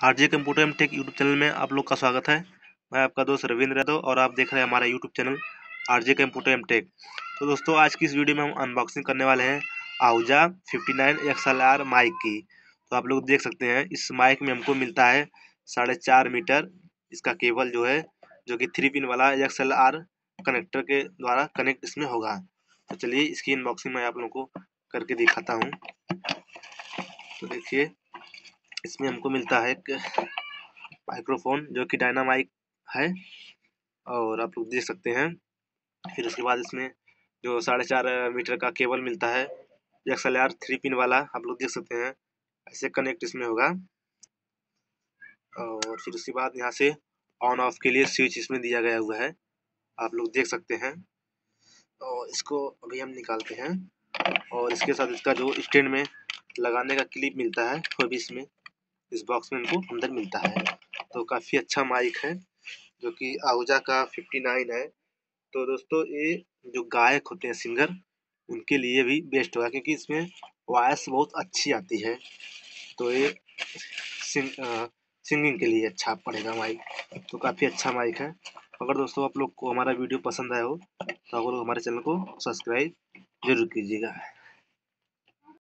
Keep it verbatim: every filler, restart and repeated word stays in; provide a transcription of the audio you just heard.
RJ computer and tech YouTube channel में आप लोग का स्वागत है। मैं आपका दोस्त रविंद्र यादव और आप देख रहे हैं हमारा YouTube channel RJ computer and tech. तो दोस्तों आज की इस वीडियो में हम अनबॉक्सिंग करने वाले हैं Ahuja fifty nine X L R mic की। तो आप लोग देख सकते हैं इस माइक में हमको मिलता है साढ़े चार मीटर इसका केबल जो है, जो कि थ्री पिन वाला एक्स एल आर कनेक्टर के द्वारा कनेक्ट इसमें होगा। तो चलिए इसकी अनबॉक्सिंग मैं आप लोगों को करके दिखाता हूँ। तो देखिए इसमें हमको मिलता है एक माइक्रोफोन जो कि डायनामाइक है और आप लोग देख सकते हैं। फिर उसके बाद इसमें जो साढ़े चार मीटर का केबल मिलता है X L R three pin वाला, आप लोग देख सकते हैं ऐसे कनेक्ट इसमें होगा। और फिर उसके बाद यहाँ से ऑन ऑफ के लिए स्विच इसमें दिया गया हुआ है, आप लोग देख सकते हैं। और इसको अभी हम निकालते हैं और इसके साथ इसका जो स्टैंड में लगाने का क्लिप मिलता है वो भी इसमें इस बॉक्स में हमको अंदर मिलता है। तो काफ़ी अच्छा माइक है जो कि आहूजा का फिफ्टी नाइन है। तो दोस्तों ये जो गायक होते हैं सिंगर, उनके लिए भी बेस्ट होगा क्योंकि इसमें वॉइस बहुत अच्छी आती है। तो ये सिंग, आ, सिंगिंग के लिए अच्छा पड़ेगा माइक। तो काफ़ी अच्छा माइक है। अगर दोस्तों आप लोग को हमारा वीडियो पसंद आया हो तो आप लोग हमारे चैनल को सब्सक्राइब जरूर कीजिएगा।